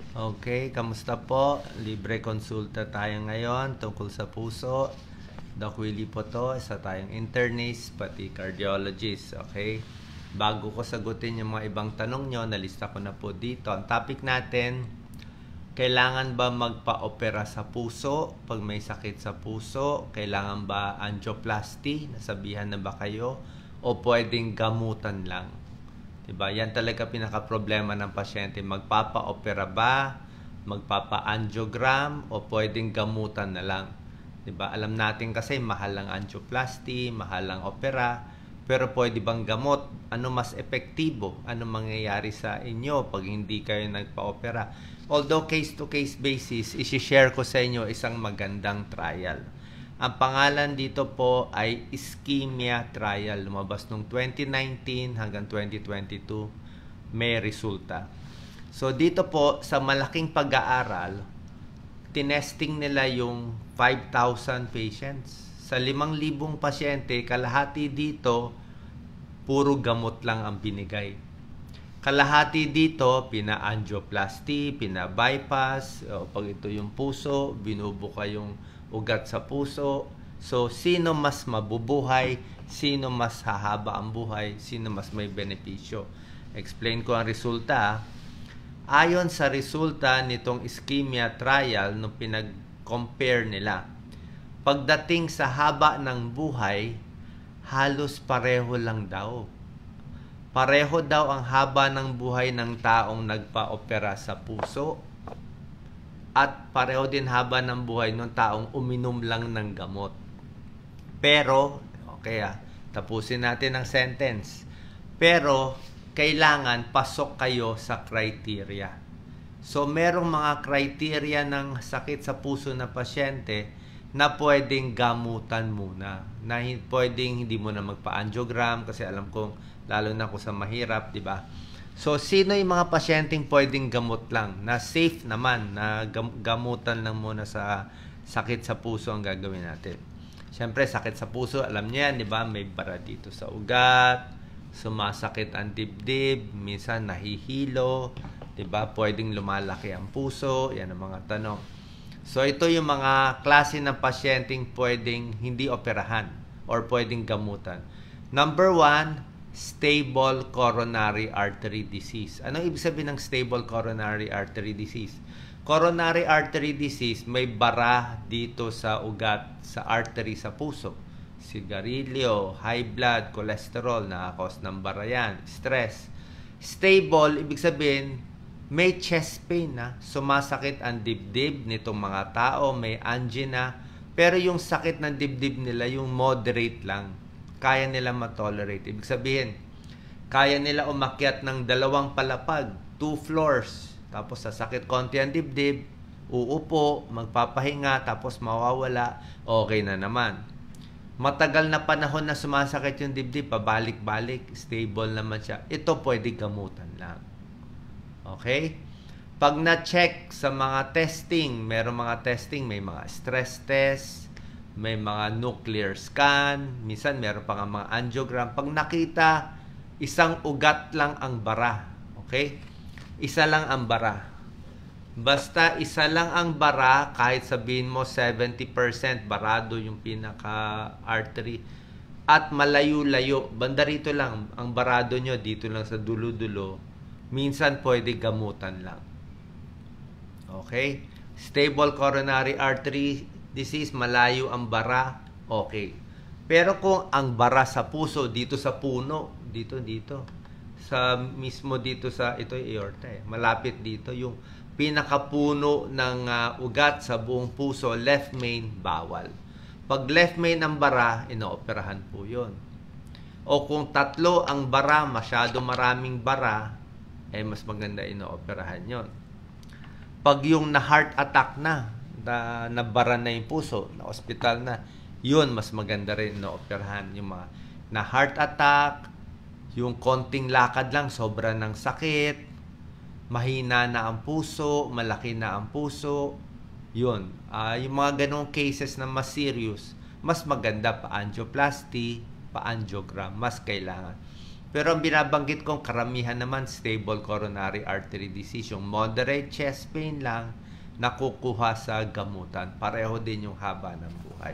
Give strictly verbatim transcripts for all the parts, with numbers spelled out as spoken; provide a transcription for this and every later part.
Okay, kamusta po? Libre konsulta tayo ngayon tungkol sa puso. Doc Willie po to, isa tayong internist, pati cardiologist, okay? Bago ko sagutin yung mga ibang tanong nyo, nalista ko na po dito. Ang topic natin, kailangan ba magpa-opera sa puso? Pag may sakit sa puso, kailangan ba angioplasty? Nasabihan na ba kayo? O pwedeng gamutan lang? Diba? Yan talaga pinaka-problema ng pasyente. Magpapa-opera ba? Magpapa-angiogram? O pwedeng gamutan na lang? Diba? Alam natin kasi mahal ang angioplasty, mahal ang opera. Pero pwede bang gamot? Ano mas epektibo? Ano mangyayari sa inyo pag hindi kayo nagpa-opera? Although case-to-case basis, isi-share ko sa inyo isang magandang trial. Ang pangalan dito po ay ischemia trial. Lumabas noong twenty nineteen hanggang twenty twenty-two. May resulta. So dito po sa malaking pag-aaral, tinesting nila yung five thousand patients. Sa limang libong pasyente, kalahati dito, puro gamot lang ang binigay. Kalahati dito, pina-angioplasty, pina-bypass, o pag ito yung puso, binubuka yung ugat sa puso. So, sino mas mabubuhay? Sino mas hahaba ang buhay? Sino mas may benepisyo? Explain ko ang resulta. Ayon sa resulta nitong ischemia trial, nung pinag-compare nila, pagdating sa haba ng buhay, halos pareho lang daw. Pareho daw ang haba ng buhay ng taong nagpa-opera sa puso at pareho din haba ng buhay ng taong uminom lang ng gamot. Pero, okay ah, tapusin natin ang sentence. Pero, kailangan pasok kayo sa criteria. So, merong mga criteria ng sakit sa puso na pasyente na pwedeng gamutan muna. Na pwedeng hindi mo na magpa-angiogram kasi alam kong lalo na kung sa mahirap, di ba? So, sino yung mga pasyenteng pwedeng gamot lang? Na safe naman, na gam gamutan lang muna sa sakit sa puso ang gagawin natin. Siyempre, sakit sa puso, alam niyo yan, di ba? May bara dito sa ugat, sumasakit ang dibdib, minsan nahihilo, di ba? Pwedeng lumalaki ang puso, yan ang mga tanong. So, ito yung mga klase ng pasyenteng pwedeng hindi operahan or pwedeng gamutan. Number one, stable coronary artery disease. Anong ibig sabihin ng stable coronary artery disease? Coronary artery disease, may bara dito sa ugat, sa artery sa puso. Sigarilyo, high blood, cholesterol, nakakos ng bara yan, stress. Stable, ibig sabihin, may chest pain na, sumasakit ang dibdib nitong mga tao, may angina, pero yung sakit ng dibdib nila, yung moderate lang. Kaya nila matolerate. Ibig sabihin, kaya nila umakyat ng dalawang palapag, two floors, tapos sasakit konti ang dibdib, uupo, magpapahinga, tapos mawawala, okay na naman. Matagal na panahon na sumasakit yung dibdib, pabalik-balik, stable naman siya. Ito pwede gamutan lang. Okay? Pag na-check sa mga testing, meron mga testing, may mga stress test, may mga nuclear scan, minsan meron pa nga mga angiogram. Pag nakita, isang ugat lang ang bara. Okay? Isa lang ang bara. Basta isa lang ang bara, kahit sabihin mo seventy percent barado yung pinaka-artery, at malayo-layo, banda rito lang, ang barado nyo, dito lang sa dulo-dulo, minsan pwede gamutan lang. Okay? Stable coronary artery disease, malayo ang bara, okay. Pero kung ang bara sa puso, dito sa puno, dito, dito, sa mismo dito sa, ito yung aorta eh, malapit dito, yung pinakapuno ng uh, ugat sa buong puso, left main, bawal. Pag left main ang bara, inooperahan po yun. O kung tatlo ang bara, masyado maraming bara, eh mas maganda inooperahan yun. Pag yung na heart attack na, na nabara na yung puso, na hospital na, yun mas maganda rin na operahan. Yung mga na heart attack, yung konting lakad lang, sobra ng sakit, mahina na ang puso, malaki na ang puso, yun. Uh, yung mga ganong cases na mas serious, mas maganda pa angioplasty, pa angiogram, mas kailangan. Pero ang binabanggit kong karamihan naman, stable coronary artery disease. Yung moderate chest pain lang, nakukuha sa gamutan. Pareho din yung haba ng buhay.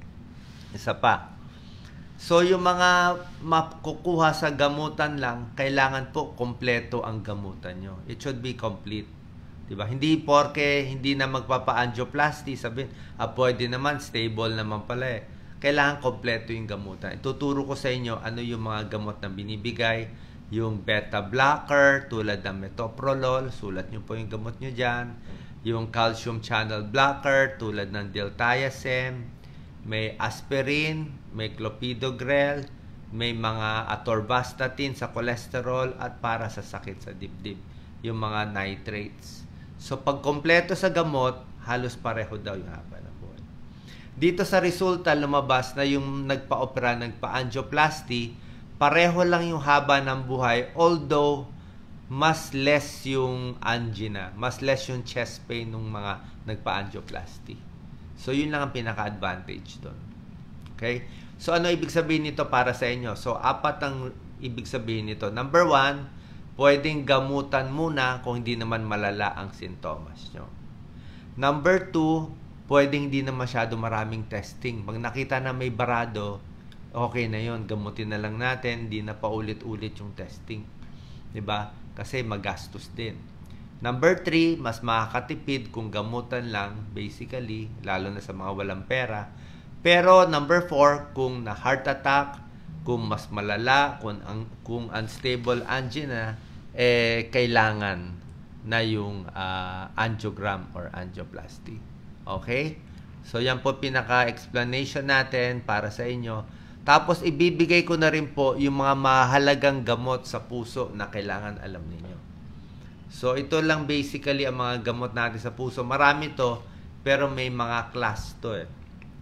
Isa pa. So, yung mga makukuha sa gamutan lang, kailangan po kompleto ang gamutan nyo. It should be complete. Diba? Hindi porke hindi na magpapa-angioplasty, sabihin, ah, pwede naman, stable naman pala eh. Kailangan kompleto yung gamutan. Ituturo ko sa inyo ano yung mga gamot na binibigay. Yung beta blocker, tulad ng metoprolol, sulat nyo po yung gamot nyo dyan. Yung calcium channel blocker, tulad ng diltiazem. May aspirin, may clopidogrel, may mga atorvastatin sa cholesterol at para sa sakit sa dibdib, yung mga nitrates. So pag kompleto sa gamot, halos pareho daw yung haba ng buhay. Dito sa resulta, lumabas na yung nagpa-opera, nagpa-angioplasty, pareho lang yung haba ng buhay, although mas less yung angina, mas less yung chest pain ng mga nagpa-angioplasty. So, yun lang ang pinaka-advantage doon. Okay? So, ano ibig sabihin nito para sa inyo? So, apat ang ibig sabihin nito. Number one, pwedeng gamutan muna kung hindi naman malala ang sintomas nyo. Number two, pwedeng hindi na masyado maraming testing. Pag nakita na may barado, okay na yun. Gamutin na lang natin, hindi na paulit-ulit yung testing. Diba? Kasi magastos din. Number three, mas makakatipid kung gamutan lang, basically, lalo na sa mga walang pera. Pero number four, kung na heart attack, kung mas malala, kung, ang, kung unstable angina, eh, kailangan na yung uh, angiogram or angioplasty. Okay? So, yan po pinaka-explanation natin para sa inyo. Tapos, ibibigay ko na rin po yung mga mahalagang gamot sa puso na kailangan alam ninyo. So, ito lang basically ang mga gamot natin sa puso. Marami to, pero may mga class to eh.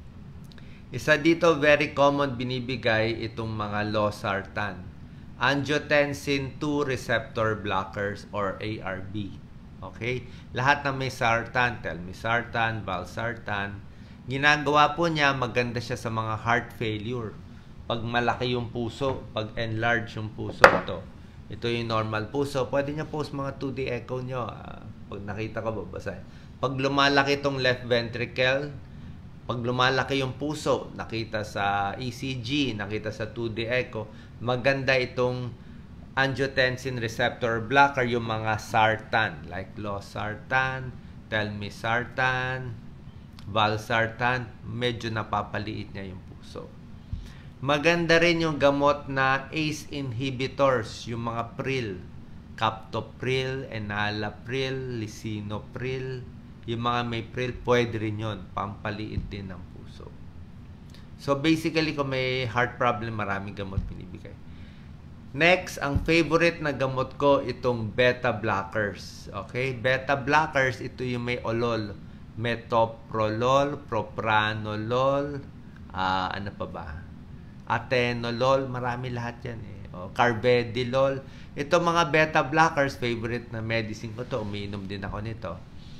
Isa dito, very common binibigay itong mga losartan. Angiotensin two receptor blockers or A R B. Okay? Lahat na may sartan, telmisartan, valsartan. Ginagawa po niya, maganda siya sa mga heart failure. Pag malaki yung puso, pag enlarge yung puso, ito. Ito yung normal puso. Pwede niya post mga two D echo nyo. Uh, pag nakita ka, babasahin. Pag lumalaki itong left ventricle, pag lumalaki yung puso, nakita sa E C G, nakita sa two D echo, maganda itong angiotensin receptor blocker, yung mga sartan, like losartan, telmisartan, valsartan, medyo napapaliit niya yung puso. Maganda rin yung gamot na A C E inhibitors, yung mga pril, captopril, enalapril, lisinopril, yung mga may pril, pwede rin yun, pampaliit din ng puso. So basically, kung may heart problem, maraming gamot binibigay. Next, ang favorite na gamot ko, itong beta blockers. Okay? Beta blockers, ito yung may olol. Metoprolol, propranolol, uh, ano pa ba? Atenolol, marami lahat yan eh. O, carvedilol. Ito mga beta blockers, favorite na medicine ko to. Umiinom din ako nito.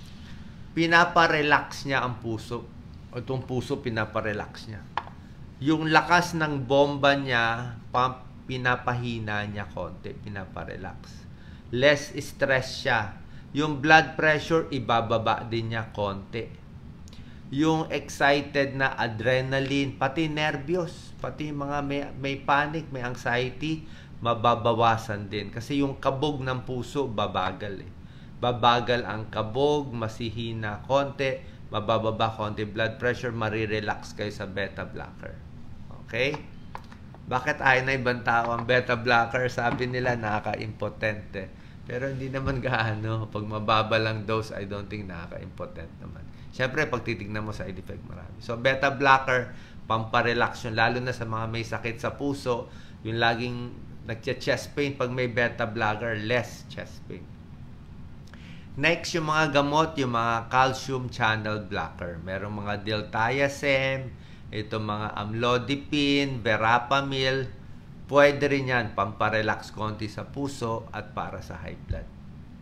Pinapa-relax niya ang puso. O, itong puso, pinapa-relax niya. Yung lakas ng bomba niya, pump, pinapahina niya konti, pinapa-relax. Less stress siya. Yung blood pressure, ibababa din niya konti. Yung excited na adrenaline, pati nervyos, pati mga may, may panic, may anxiety, mababawasan din. Kasi yung kabog ng puso, babagal eh. Babagal ang kabog, masihina konti, mabababa konti blood pressure, marirelax kayo sa beta blocker. Okay? Bakit ayaw na ibang tao ang beta blocker? Sabi nila, nakaka-impotent eh. Pero hindi naman gaano. Pag mababa lang dose, I don't think nakaka-impotent naman. Siyempre, pag titignan mo side effect, marami. So, beta blocker, pamparelax yun. Lalo na sa mga may sakit sa puso, yung laging nagche-chest pain, pag may beta blocker, less chest pain. Next, yung mga gamot, yung mga calcium channel blocker. Merong mga diltiazem, ito mga amlodipine, verapamil, pwede rin yan, pamparelax konti sa puso at para sa high blood.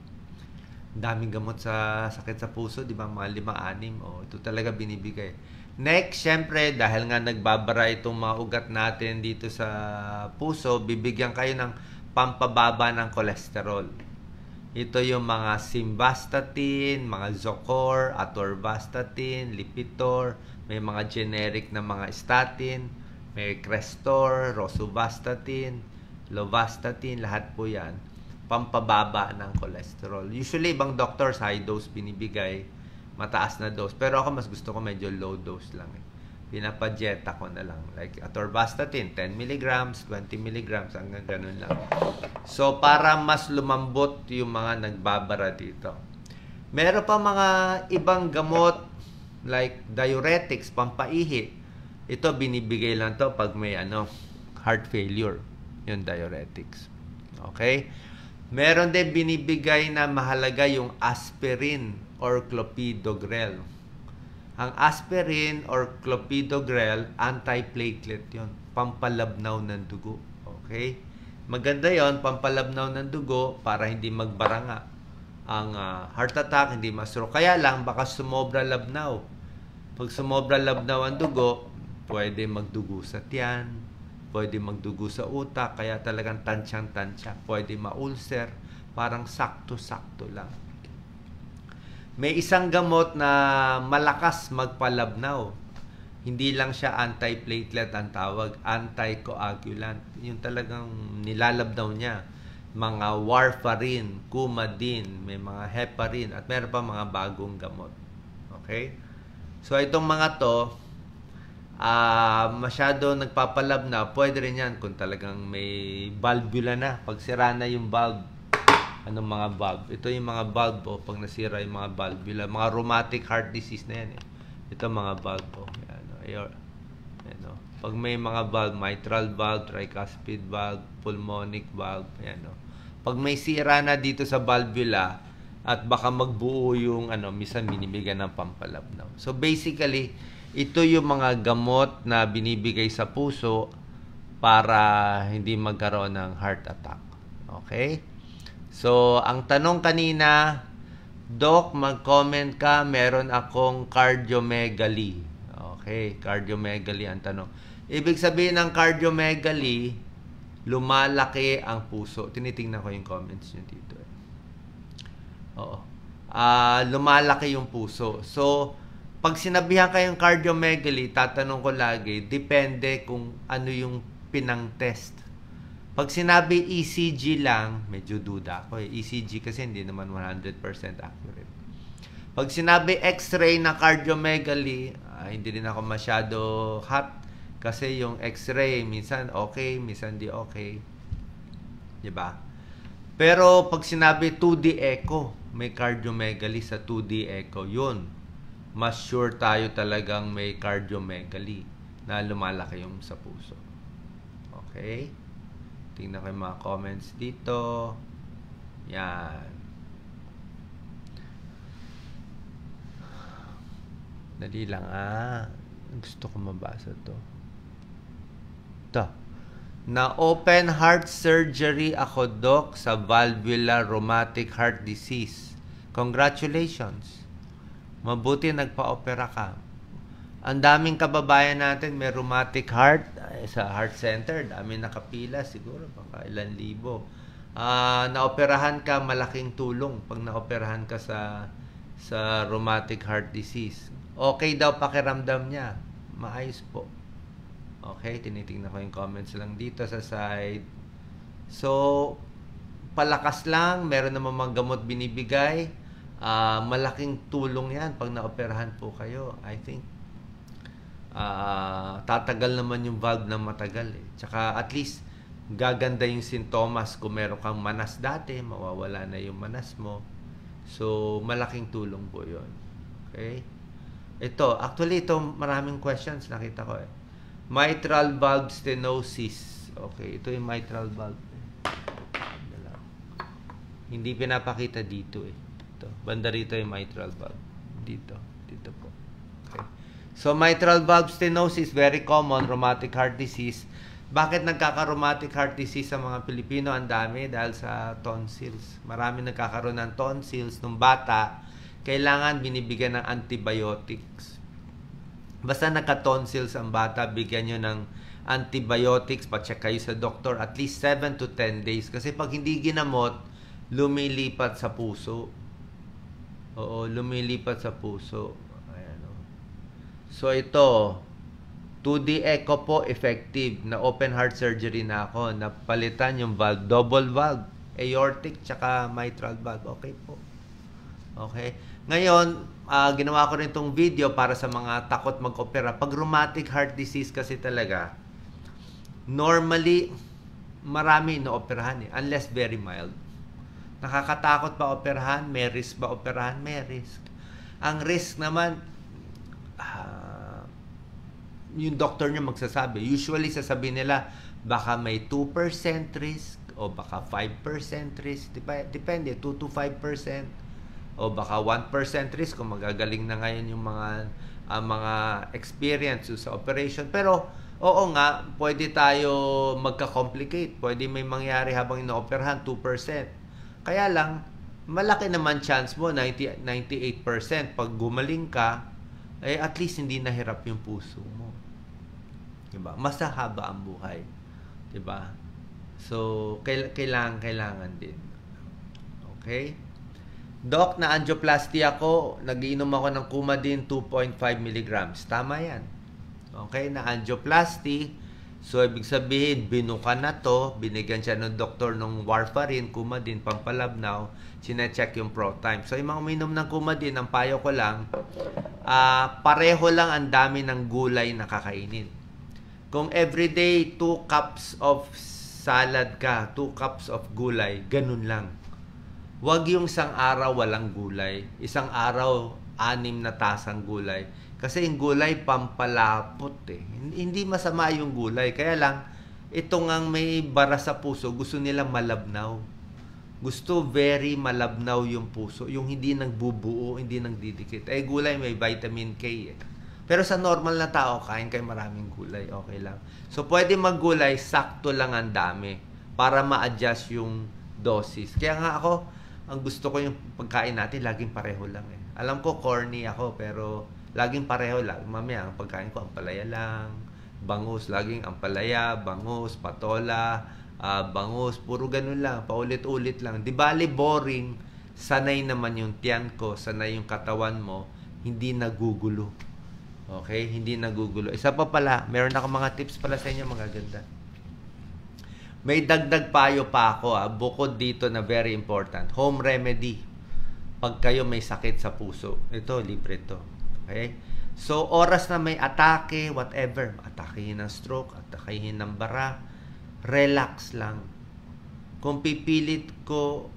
Daming gamot sa sakit sa puso, di ba? Mga lima, anim, oh, ito talaga binibigay. Next, syempre, dahil nga nagbabara itong mga ugat natin dito sa puso, bibigyan kayo ng pampababa ng kolesterol. Ito yung mga simvastatin, mga Zocor, atorvastatin, Lipitor, may mga generic na mga statin, may Crestor, rosuvastatin, lovastatin, lahat po yan, pampababa ng kolesterol. Usually, ibang doctors, high dose binibigay, mataas na dose. Pero ako mas gusto ko medyo low dose lang eh. Pinapajeta ko na lang. Like atorvastatin, ten milligrams, twenty milligrams, hanggang ganun lang. So, para mas lumambot yung mga nagbabara dito. Meron pa mga ibang gamot like diuretics, pampaihi. Ito, binibigay lang to pag may ano, heart failure. Yung diuretics. Okay? Meron din binibigay na mahalaga yung aspirin or clopidogrel. Ang aspirin or clopidogrel, antiplatelet yon, pampalabnaw ng dugo. Okay? Maganda yon, pampalabnaw ng dugo para hindi magbaranga ang uh, heart attack, hindi ma-stroke. Kaya lang, baka sumobra labnaw. Pag sumobra labnaw ang dugo, pwede magdugo sa tiyan, pwede magdugo sa utak, kaya talagang tansyang-tansya. Pwede ma-ulcer, parang sakto-sakto lang. May isang gamot na malakas magpalabnaw. Hindi lang siya antiplatelet ang tawag, anticoagulant. Yung talagang nilalabnaw niya. Mga warfarin, coumadin, may mga heparin, at meron pa mga bagong gamot. Okay? So, itong mga to, uh, masyado nagpapalabnaw, pwede rin yan kung talagang may valvula na. Pag sira na yung valve, anong mga valve? Ito yung mga valve po, pag nasira yung mga valvula, mga rheumatic heart disease na yan eh. Ito mga valve po. Yan, ayor. Yan, no? Pag may mga valve, mitral valve, tricuspid valve, pulmonic valve, yan, no? Pag may sira na dito sa valvula at baka magbuo yung ano, minsan binibigyan ng pampalabnaw. So basically, ito yung mga gamot na binibigay sa puso para hindi magkaroon ng heart attack. Okay? So, ang tanong kanina, Doc, mag-comment ka, meron akong cardiomegaly. Okay, cardiomegaly ang tanong. Ibig sabihin ng cardiomegaly, lumalaki ang puso. Tinitingnan ko yung comments nyo dito. Eh. Oo. Uh, lumalaki yung puso. So, pag sinabihan kayong cardiomegaly, tatanong ko lagi, depende kung ano yung pinang-test. Pag sinabi E C G lang, medyo duda ako eh. E C G kasi hindi naman one hundred percent accurate. Pag sinabi X-ray na cardiomegaly, ah, hindi din ako masyado hot kasi yung X-ray minsan okay, minsan di okay. Diba? Pero pag sinabi two D echo, may cardiomegaly sa two D echo, yun. Mas sure tayo talagang may cardiomegaly na lumalaki yung sa puso. Okay? Tingnan ko yung mga comments dito. Yan. Dali lang ah. Gusto ko mabasa to. Ito. Na open heart surgery ako, Doc, sa valvular rheumatic heart disease. Congratulations. Mabuti nagpa-opera ka. Ang daming kababayan natin may rheumatic heart eh, sa heart center. Dami nakapila siguro. Baka ilan libo. Uh, naoperahan ka, malaking tulong pag naoperahan ka sa sa rheumatic heart disease. Okay daw pakiramdam niya. Maayos po. Okay, tinitingnan ko yung comments lang dito sa side. So, palakas lang. Meron naman mga gamot binibigay. Uh, malaking tulong yan pag naoperahan po kayo. I think Uh, tatagal naman yung valve ng matagal eh. Tsaka at least gaganda yung sintomas. Kung meron kang manas dati, mawawala na yung manas mo. So malaking tulong po yun. Okay? Ito, actually ito maraming questions nakita ko eh. Mitral valve stenosis. Okay, ito yung mitral valve. Hindi pinapakita dito eh. Ito, banda rito yung mitral valve. Dito, dito po. So, mitral valve stenosis, very common, rheumatic heart disease. Bakit nagkaka-rheumatic heart disease sa mga Pilipino? Ang dami dahil sa tonsils. Marami nagkakaroon ng tonsils. Nung bata, kailangan binibigyan ng antibiotics. Basta nagka-tonsils ang bata, bigyan nyo ng antibiotics, pa-check kayo sa doktor at least seven to ten days. Kasi pag hindi ginamot, lumilipat sa puso. Oo, lumilipat sa puso. Ayan, oh. So ito, two D echo po, effective. Na open heart surgery na ako. Napalitan yung valve, double valve, aortic, tsaka mitral valve. Okay po. Okay. Ngayon, uh, ginawa ko rin itong video para sa mga takot mag-opera. Pag rheumatic heart disease kasi talaga, normally, marami ino-operahan eh, unless very mild. Nakakatakot ba operahan? May risk ba operahan? May risk. Ang risk naman, uh, yung doctor nyo magsasabi. Usually, sasabihin nila, baka may two percent risk o baka five percent risk. Depende, two to five percent. O baka one percent risk kung magagaling na ngayon yung mga uh, mga experience sa operation. Pero, oo nga, pwede tayo magka-complicate. Pwede may mangyari habang inooperahan, two percent. Kaya lang, malaki naman chance mo, ninety, ninety-eight percent. Pag gumaling ka, eh at least hindi nahirap yung puso mo. Diba? Mas haba ang buhay. Diba? So, kailangan, kailangan din. Okay? Doc, na angioplasty ako, nagiinom ako ng Coumadin two point five milligrams. Tama yan. Okay, na angioplasty. So, ibig sabihin, binuka na to, binigyan siya ng doktor ng warfarin, Coumadin, pampalabnaw, sinecheck yung pro time. So, yung mga uminom ng Coumadin, ang payo ko lang, uh, pareho lang ang dami ng gulay na kakainin. Kung everyday, two cups of salad ka, two cups of gulay, ganun lang. Huwag yung isang araw walang gulay. Isang araw, anim na tasang gulay. Kasi yung gulay, pampalapot eh. Hindi masama yung gulay. Kaya lang, ito ngang may bara sa puso, gusto nila malabnaw. Gusto very malabnaw yung puso. Yung hindi nagbubuo, hindi nagdidikit. Eh, gulay may vitamin K eh. Pero sa normal na tao, kain kayo maraming gulay. Okay lang. So, pwede maggulay, sakto lang ang dami para ma-adjust yung dosis. Kaya nga ako, ang gusto ko yung pagkain natin, laging pareho lang eh. Alam ko, corny ako, pero laging pareho lang. Mamaya, ang pagkain ko, ampalaya lang, bangus, laging ampalaya, bangus, patola, uh, bangus, puro ganun lang, paulit-ulit lang. Di bali boring, sanay naman yung tiyan ko, sanay yung katawan mo, hindi nagugulo. Okay? Hindi nagugulo. Isa pa pala, meron ako mga tips pala sa inyo, mga ganda. May dagdag payo pa ako, ah, bukod dito na very important. Home remedy. Pag kayo may sakit sa puso. Ito, libre ito. Okay? So, oras na may atake, whatever. Atakehin ng stroke, atakehin ng bara. Relax lang. Kung pipilit ko,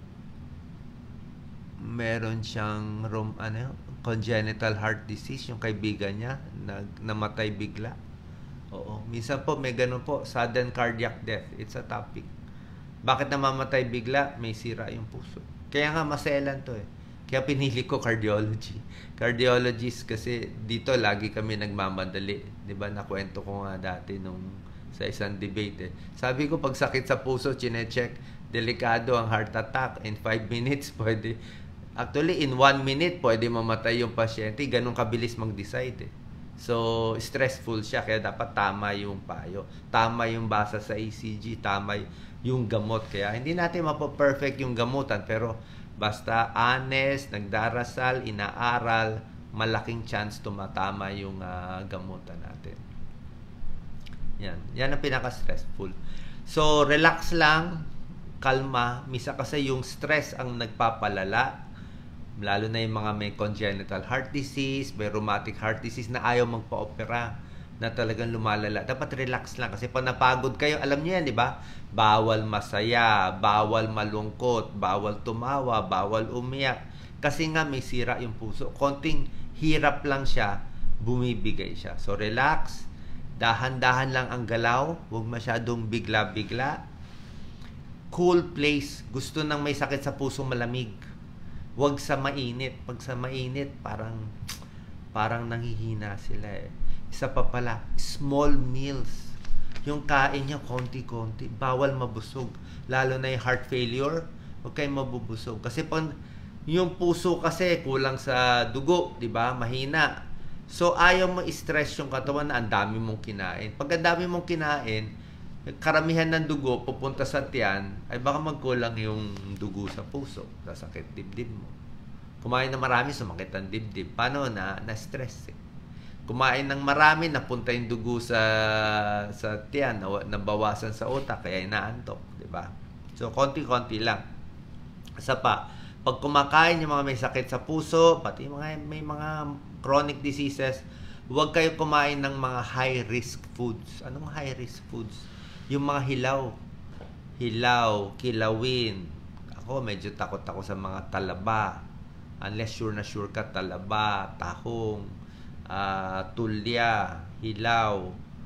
meron siyang rom, ano, congenital heart disease, yung kaibigan niya, nag, namatay bigla. Oo. Minsan po, may ganun po, sudden cardiac death. It's a topic. Bakit namamatay bigla? May sira yung puso. Kaya nga, maselan to eh. Kaya pinili ko cardiology. Cardiologist kasi dito lagi kami nagmamadali. Diba, nakwento ko nga dati nung sa isang debate eh. Sabi ko, pag sakit sa puso, chinecheck, delikado ang heart attack. In five minutes, pwede. Actually, in one minute, pwede mamatay yung pasyente. Ganun kabilis mag-decide eh. So, stressful siya, kaya dapat tama yung payo. Tama yung basa sa E C G, tama yung gamot. Kaya hindi natin mapo-perfect yung gamutan, pero basta honest, nagdarasal, inaaral, malaking chance tumatama yung uh, gamutan natin. Yan. Yan ang pinaka-stressful. So, relax lang, kalma. Misa kasi yung stress ang nagpapalala. Lalo na yung mga may congenital heart disease, may rheumatic heart disease na ayaw magpa-opera, na talagang lumalala. Dapat relax lang kasi pag napagod kayo, alam niyo yan, di ba? Bawal masaya, bawal malungkot, bawal tumawa, bawal umiyak. Kasi nga may sira yung puso. Konting hirap lang siya, bumibigay siya. So relax, dahan-dahan lang ang galaw, huwag masyadong bigla-bigla. Cool place, gusto nang may sakit sa puso malamig. Huwag sa mainit. Pag sa mainit, parang parang nanghihina sila eh. Isa pa pala, small meals. Yung kain niya, konti-konti. Bawal mabusog. Lalo na yung heart failure, huwag kayong mabubusog. Kasi pag yung puso kasi kulang sa dugo, di ba? Mahina. So, ayaw mo stress yung katawan na ang dami mong kinain. Pag ang dami mong kinain, karamihan ng dugo pupunta sa tiyan, ay baka magkulang yung dugo sa puso, sasakit dibdib mo. Kumain na marami, sumakit ang dibdib. Paano? Na, na-stress eh. Kumain ng marami, napunta yung dugo sa sa tiyan, nabawasan sa utak, kaya inaantok, di ba? So, konti-konti lang. Isa pa, pag kumakain yung mga may sakit sa puso, pati mga may mga chronic diseases, huwag kayo kumain ng mga high-risk foods. Anong high-risk foods? Yung mga hilaw. Hilaw, kilawin. Ako, medyo takot ako sa mga talaba. Unless sure na sure ka, talaba, tahong, uh, tulya, hilaw.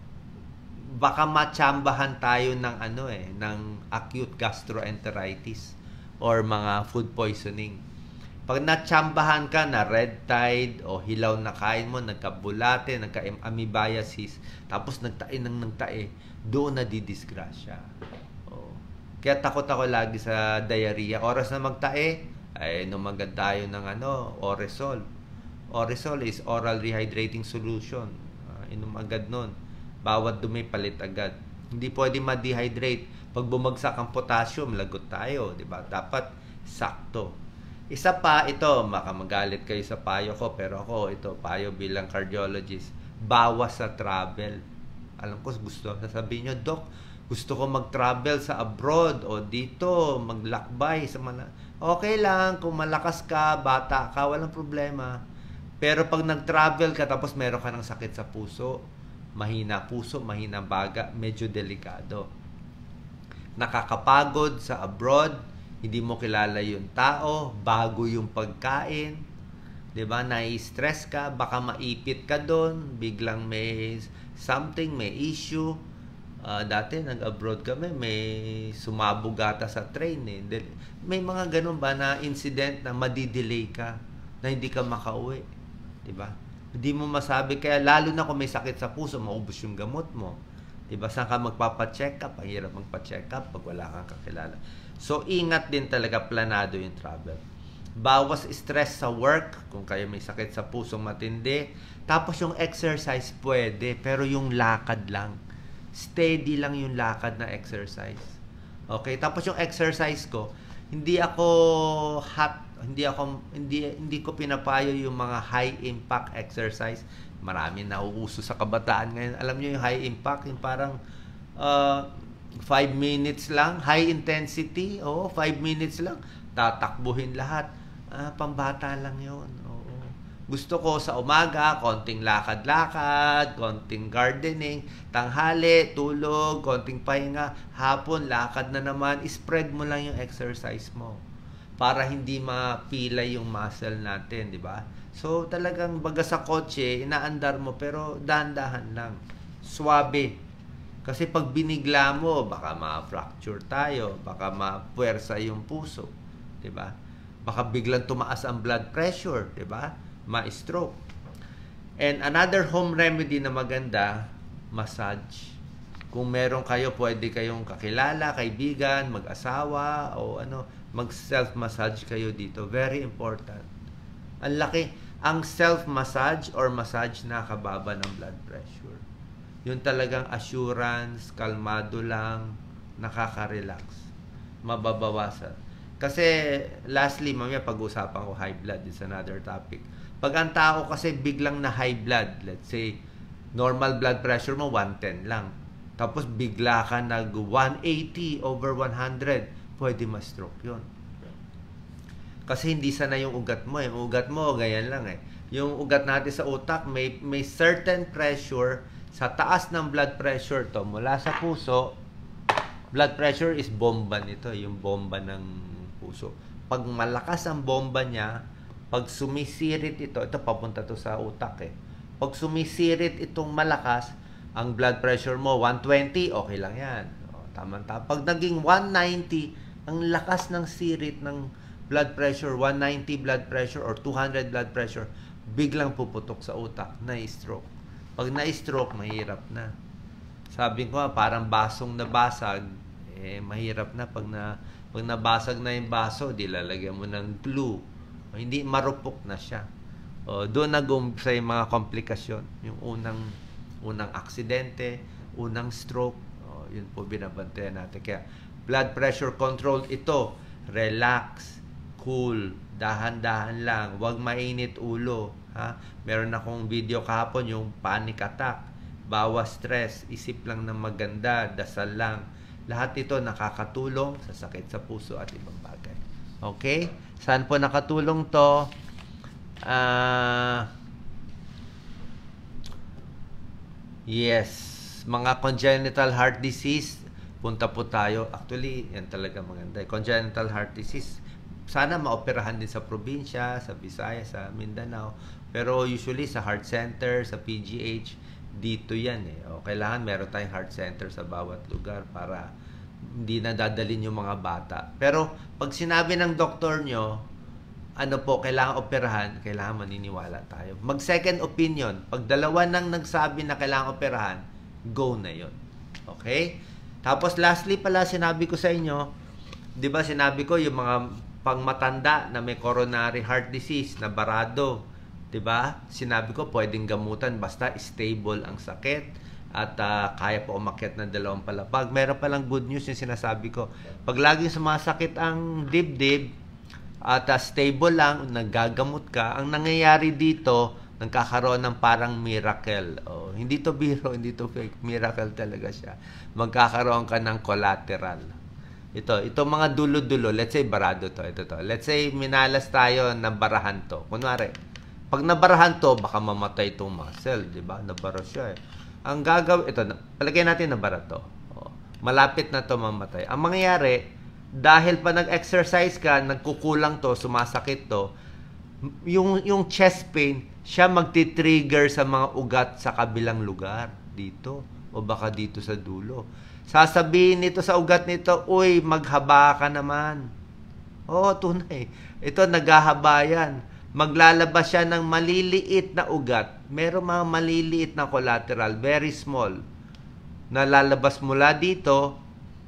Baka matsambahan tayo ng ano eh, ng acute gastroenteritis or mga food poisoning. Pag natsambahan ka na red tide o hilaw na kain mo, nagkabulate, nagka-amoebiasis, tapos nagtae ng nagtae, doon na didisgrasya. Oh. Kaya takot ako lagi sa diarrhea. Oras na magtae, ay numagad tayo ng ano, Oresol. Oresol is oral rehydrating solution. Uh, inom agad nun. Bawat dumi, palit agad. Hindi pwede ma-dehydrate. Pag bumagsak ang potassium, lagot tayo. Diba? Dapat sakto. Isa pa, ito, makamagalit kayo sa payo ko, pero ako, ito, payo bilang cardiologist, bawas sa travel. Alam ko, gusto, sasabihin nyo, Doc, gusto ko mag-travel sa abroad o dito, maglakbay sa mana. Okay lang, kung malakas ka, bata ka, walang problema. Pero pag nag-travel ka, tapos meron ka ng sakit sa puso, mahina puso, mahina baga, medyo delikado. Nakakapagod sa abroad, hindi mo kilala yung tao, bago yung pagkain, 'di ba? Nai-stress ka, baka maipit ka doon, biglang may something, may issue. Uh, dati nag-abroad kami, may sumabog ata sa train eh. May mga ganun ba na incident na madidelay ka, na hindi ka makauwi, 'di ba? Hindi mo masabi, kaya lalo na kung may sakit sa puso, maubos yung gamot mo. 'Di ba? Saan ka magpapa-check up? Ang hirap magpa-check up pag wala kang kakilala. So, ingat din talaga, planado yung travel. Bawas stress sa work, kung kayo may sakit sa pusong matindi. Tapos yung exercise pwede, pero yung lakad lang. Steady lang yung lakad na exercise. Okay? Tapos yung exercise ko, hindi ako hot, hindi ako hindi hindi ko pinapayo yung mga high impact exercise. Marami na uuso sa kabataan ngayon. Alam niyo yung high impact, yung parang uh, five minutes lang, high intensity, oh, five minutes lang, tatakbuhin lahat. Ah, pambata lang yun. Oo. Gusto ko sa umaga, konting lakad-lakad, konting gardening, tanghali, tulog, konting pahinga, hapon, lakad na naman, spread mo lang yung exercise mo para hindi mapilay yung muscle natin, di ba? So, talagang baga sa kotse, inaandar mo, pero dahan-dahan lang. Swabe. Kasi pag binigla mo, baka ma-fracture tayo, baka ma-puwersa yung puso, 'di ba? Baka biglang tumaas ang blood pressure, 'di ba? Ma-stroke. And another home remedy na maganda, massage. Kung meron kayo, pwede kayong kakilala, kaibigan, mag-asawa o ano, mag-self-massage kayo dito. Very important. Ang laki, ang self-massage or massage nakababa ng blood pressure. Yung talagang assurance, kalmado lang, nakaka-relax, mababawasan. Kasi, lastly, mamaya pag-usapan ko high blood, is another topic. Pag ang tao kasi biglang na high blood, let's say, normal blood pressure mo, one ten lang. Tapos bigla ka nag one eighty over one hundred, pwede ma-stroke yun. Kasi hindi sana yung ugat mo. Yung ugat mo, ganyan lang eh. Yung ugat natin sa utak, may, may certain pressure sa taas ng blood pressure to, mula sa puso. Blood pressure is bomba nito, yung bomba ng puso. Pag malakas ang bomba niya, pag sumisirit ito, ito papunta to sa utak eh. Pag sumisirit itong malakas, ang blood pressure mo, one twenty, okay lang yan. O, tama-tama. Pag naging one ninety, ang lakas ng sirit ng blood pressure, one ninety blood pressure or two hundred blood pressure, biglang puputok sa utak, na-stroke. Pag na-stroke, mahirap na. Sabi ko, parang basong nabasag, eh, mahirap na. Pag, na, pag nabasag na yung baso, di lalagyan mo ng glue. Hindi, marupok na siya. O, doon nag-umpisa yung mga komplikasyon. Yung unang, unang aksidente, unang stroke. O, yun po binabantayan natin. Kaya, blood pressure control, ito, relax, cool, dahan-dahan lang, huwag mainit ulo. Ha? Meron akong video kahapon, yung panic attack. Bawas stress, isip lang ng maganda, dasal lang. Lahat ito nakakatulong sa sakit sa puso at ibang bagay. Okay? Saan po nakatulong to? Ah... Uh, yes. Mga congenital heart disease, punta po tayo. Actually, yan talaga maganda. Congenital heart disease, sana maoperahan din sa probinsya, sa Visayas, sa Mindanao. Pero usually sa heart center, sa P G H, dito yan eh. O, kailangan meron tayong heart center sa bawat lugar para hindi na dadalhin yung mga bata. Pero pag sinabi ng doktor nyo, ano po, kailangan operahan, kailangan maniniwala tayo. Mag second opinion. Pag dalawa nang nagsabi na kailangan operahan, go na yon. Okay? Tapos lastly pala, sinabi ko sa inyo, di ba sinabi ko yung mga pangmatanda na may coronary heart disease na barado, di ba? Sinabi ko pwedeng gamutan basta stable ang sakit at uh, kaya po umakyat ng dalawang palapag. Meron palang good news yung sinasabi ko. Pag laging sumasakit ang dibdib at uh, stable lang, nagagamot ka, ang nangyayari dito, nagkakaroon ng parang miracle. Oh, hindi to biro, hindi to fake. Miracle talaga siya. Magkakaroon ka ng collateral. Ito, itong mga dulo-dulo, let's say barado to, ito to. Let's say minalas tayo na barahan to. Kunwari, pag nabarahan to, baka mamatay itong muscle, di ba? Nabara siya eh. Ang gagawin, ito, palagay natin nabara to. Oh, malapit na to mamatay. Ang mangyayari, dahil pa nag-exercise ka, nagkukulang to, sumasakit to, yung, yung chest pain, siya magti-trigger sa mga ugat sa kabilang lugar. Dito, o baka dito sa dulo. Sasabihin nito sa ugat nito, uy, maghaba ka naman. Oo, tunay. Ito, naghahaba yan. Maglalabas siya ng maliliit na ugat. Meron mga maliliit na collateral, very small. Nalalabas mula dito,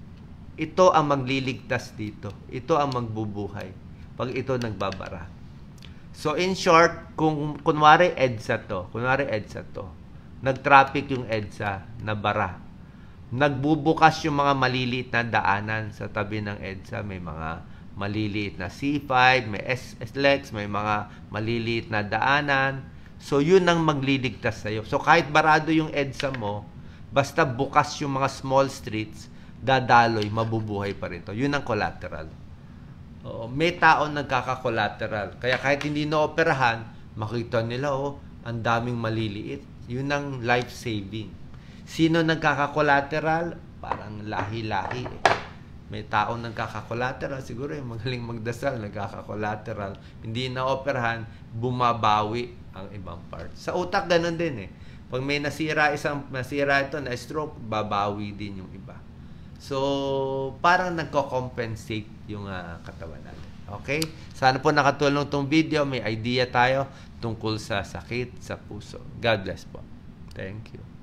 ito ang magliligtas dito. Ito ang magbubuhay. Pag ito nagbabara. So, in short, kung kunwari EDSA to, kunwari EDSA to, nag-traffic yung EDSA na bara. Nagbubukas yung mga maliliit na daanan sa tabi ng EDSA. May mga maliliit na C five, may S L E X, may mga maliliit na daanan. So, yun ang magliligtas sa'yo. So, kahit barado yung EDSA mo, basta bukas yung mga small streets, dadaloy, mabubuhay pa rin to. Yun ang collateral. Oo, may tao nagkaka-collateral. Kaya kahit hindi na-operahan, makita nila, oh, ang daming maliliit. Yun ang life-saving. Sino nagkaka-collateral? Parang lahi-lahi eh. May tao nagkaka-collateral, siguro yung magaling magdasal, nagkaka-collateral. Hindi na-operahan, bumabawi ang ibang part. Sa utak, ganun din eh. Pag may nasira isang nasira ito na stroke, babawi din yung iba. So, parang nagko-compensate yung uh, katawan natin. Okay? Sana po nakatulong tong video. May idea tayo tungkol sa sakit sa puso. God bless po. Thank you.